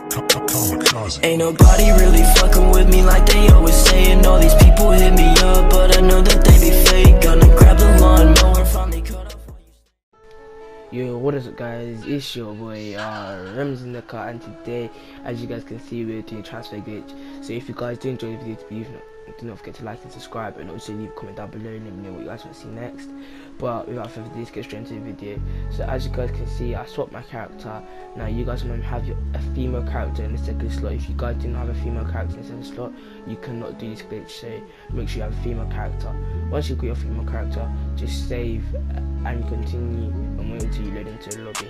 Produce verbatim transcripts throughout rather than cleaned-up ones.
Ain't nobody really fucking with me like they always saying. All these people hit me up, but I know that they be fake. Gonna grab the lawnmower, finally cut up. Yo, what is up guys, it's your boy uh, Rems in the car, and today, as you guys can see, we're doing transfer glitch. So if you guys do enjoy the video, please do not forget to like and subscribe, and also leave a comment down below and let me know what you guys want to see next. But without further ado, let's get straight into the video. So as you guys can see, I swapped my character. Now you guys want to have your, a female character in the second slot. If you guys do not have a female character in the second slot, you cannot do this glitch, so make sure you have a female character. Once you've got your female character, just save and continue and wait until you load into the lobby.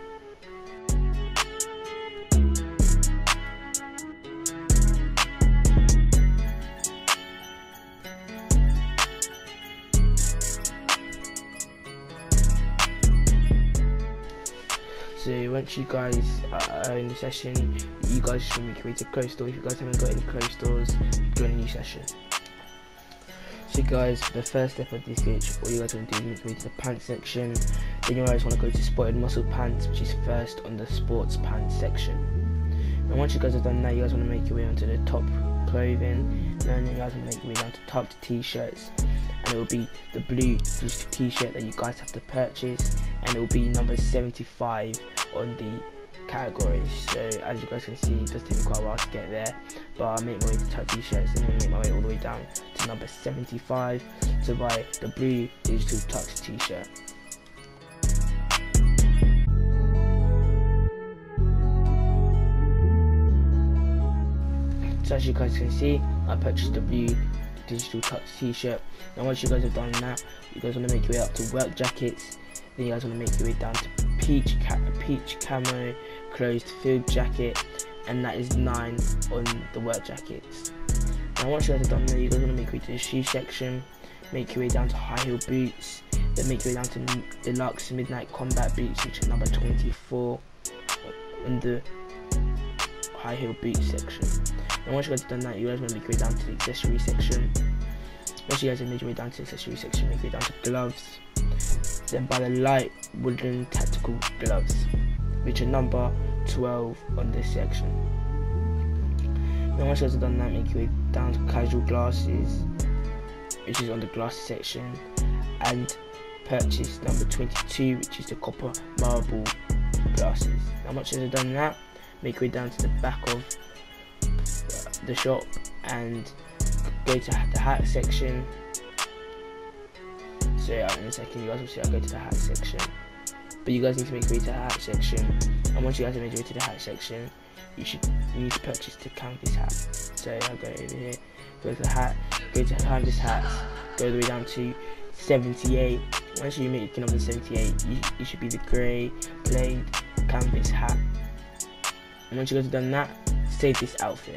So once you guys are in the session, you guys should make your way to closed door. If you guys haven't got any closed doors, join a new session. So guys, the first step of this glitch, all you guys want to do is make your way to the pants section. Then you guys want to go to spotted muscle pants, which is first on the sports pants section. And once you guys have done that, you guys want to make your way onto the top clothing. And then you guys want to make your way down to tucked t-shirts. And it will be the blue t-shirt that you guys have to purchase, and it will be number seventy-five on the categories. So as you guys can see, it does take me quite a while to get there, but I make my way to tuck t-shirts and then make my way all the way down to number seventy-five to buy the blue digital tucked t-shirt. So as you guys can see, I purchased the blue digital tucked t-shirt. Now once you guys have done that, you guys want to make your way up to work jackets. Then you guys want to make your way down to peach ca peach camo closed field jacket, and that is nine on the work jackets. Now once you guys have done that, you guys want to make your way to the shoe section, make your way down to high heel boots, then make your way down to deluxe midnight combat boots, which is number twenty-four on the high heel boot section. And once you guys have done that, you guys want to make your way down to the accessory section. Once you guys have made your way down to the accessory section, make your way down to gloves. Then buy the light wooden tactical gloves, which are number twelve on this section. Then once you guys have done that, make your way down to casual glasses, which is on the glasses section, and purchase number twenty-two, which is the copper marble glasses. Now once you guys have done that, make your way down to the back of the shop and go to the hat section. So yeah, in a second you guys will see I'll go to the hat section, but you guys need to make your way to the hat section, and once you guys have made your way to the hat section, you should you need to purchase the canvas hat. So I'll go over here, go to the hat, go to the canvas hats, go all the way down to seventy-eight. Once you make your number seventy-eight, you, you should be the grey plaid canvas hat. And once you guys have done that, save this outfit.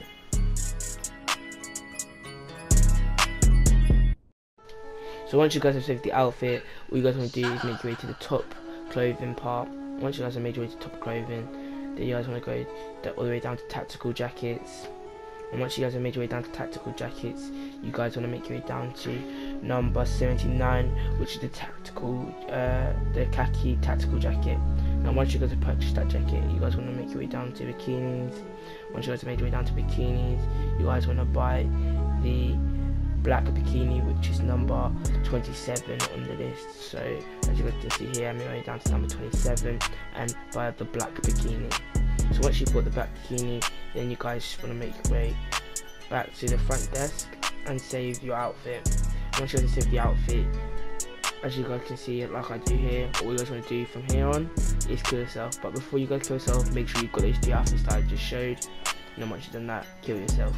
So once you guys have saved the outfit, all you guys want to do is make your way to the top clothing part. Once you guys have made your way to top clothing, then you guys want to go all the way down to tactical jackets. And once you guys have made your way down to tactical jackets, you guys want to make your way down to number seventy-nine, which is the tactical, uh, the khaki tactical jacket. Now once you guys have purchased that jacket, you guys want to make your way down to bikinis. Once you guys have made your way down to bikinis, you guys want to buy the black bikini, which is number twenty-seven on the list. So as you guys can see here, I made my way down to number twenty-seven and buy the black bikini. So once you've got the black bikini, then you guys just want to make your way back to the front desk and save your outfit. Once you guys have saved the outfit, as you guys can see, like I do here, all you guys want to do from here on is kill yourself. But before you guys kill yourself, make sure you've got those three outfits that I just showed, and then once you've done that, kill yourself.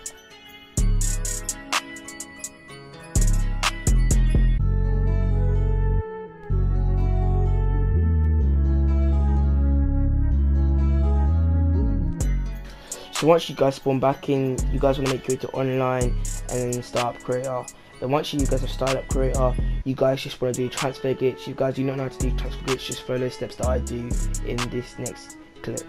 So once you guys spawn back in, you guys want to make your way to online and then start up creator. Then once you guys have started up creator, you guys just want to do transfer glitch. You guys do not know how to do transfer glitch, just follow the steps that I do in this next clip.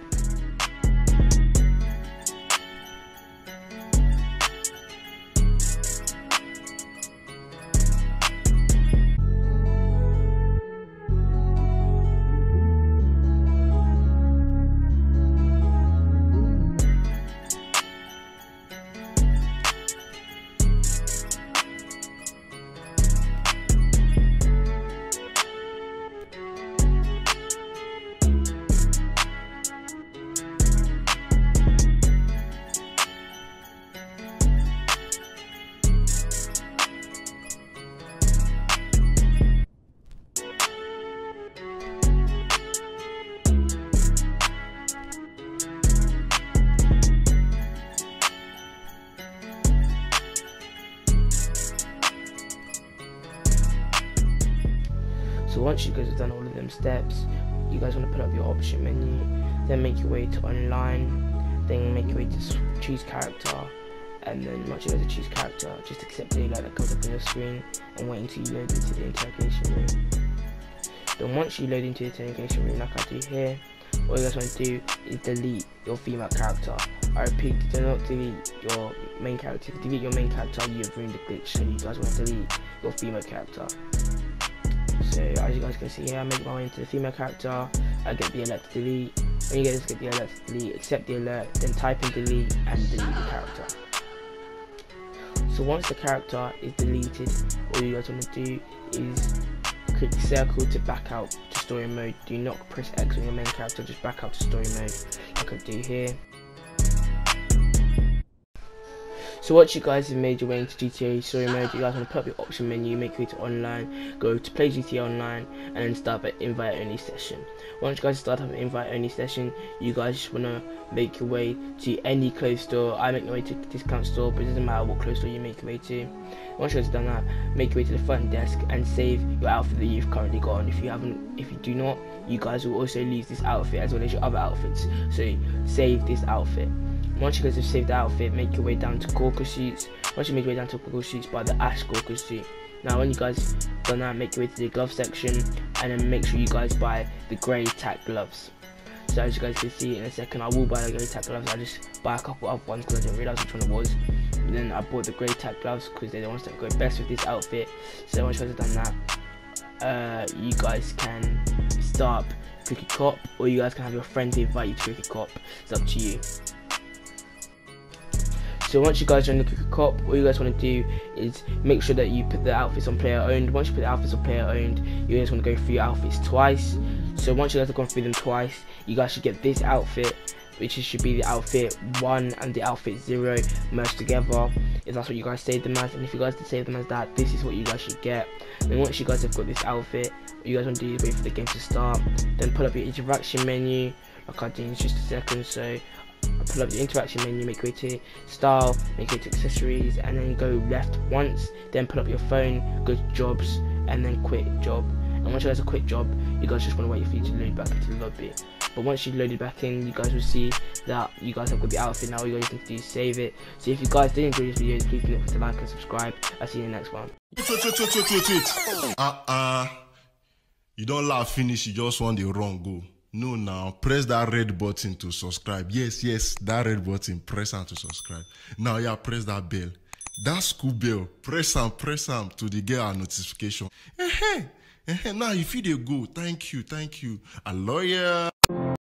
once you guys have done all of them steps, you guys want to put up your option menu, then make your way to online, then make your way to choose character, and then once you guys choose character, just accept the alert that comes up on your screen and wait until you load into the interrogation room. Then once you load into the interrogation room like I do here, all you guys want to do is delete your female character. I repeat, do not delete your main character. If you delete your main character, you have ruined the glitch, so you guys want to delete your female character. So as you guys can see here, I make my way into the female character, I get the alert to delete. When you guys get the alert to delete, accept the alert, then type in delete and delete the character. So once the character is deleted, all you guys want to do is click circle to back out to story mode. Do not press X on your main character, just back out to story mode like I do here. So once you guys have made your way into G T A story mode, you guys want to put up your option menu, make your way to online, go to play G T A online, and then start an invite only session. Once you guys start up an invite only session, you guys just want to make your way to any clothes store. I make my way to the discount store, but it doesn't matter what clothes store you make your way to. Once you guys have done that, make your way to the front desk and save your outfit that you've currently got on. If you haven't, if you do not, you guys will also lose this outfit as well as your other outfits. So save this outfit. Once you guys have saved the outfit, make your way down to Gawker suits. Once you make your way down to Gawker suits, buy the Ash Gawker suit. Now when you guys done that, make your way to the glove section and then make sure you guys buy the grey tack gloves. So as you guys can see in a second, I will buy the grey tack gloves. I just buy a couple other ones because I didn't realise which one it was. And then I bought the grey tack gloves because they're the ones that go best with this outfit. So once you guys have done that, uh, you guys can start Cricket Cop, or you guys can have your friends invite you to Cricket Cop. It's up to you. So once you guys join the Cricket Cop, all you guys want to do is make sure that you put the outfits on player owned. Once you put the outfits on player owned, you guys want to go through your outfits twice. So once you guys have gone through them twice, you guys should get this outfit, which should be the outfit one and the outfit zero merged together, if that's what you guys save them as. And if you guys did save them as that, this is what you guys should get. And once you guys have got this outfit, what you guys want to do is wait for the game to start, then put up your interaction menu like I did in just a second. So pull up the interaction menu, make your way to style, make your way to accessories, and then go left once, then pull up your phone, go to jobs, and then quit job. And once you guys have quit job, you guys just want to wait for you to load back into the lobby. But once you've loaded back in, you guys will see that you guys have got the outfit now. All you guys need to do is save it. So if you guys did enjoy this video, please don't forget to like and subscribe. I'll see you in the next one. Wait, wait, wait, wait, wait, wait. Uh-uh. You don't laugh finish, you just want the wrong go. No, now press that red button to subscribe. Yes, yes, that red button, press and to subscribe. Now, yeah, press that bell. That school bell, press and press and to the get our notification. Eh, eh, eh, now if you dey go, thank you, thank you. A lawyer.